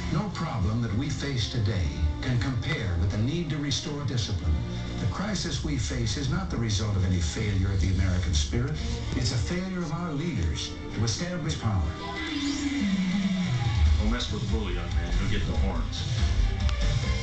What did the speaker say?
No problem that we face today can compare with the need to restore discipline. The crisis we face is not the result of any failure of the American spirit. It's a failure of our leaders to establish power. Don't mess with the bully, young man. He'll get the horns.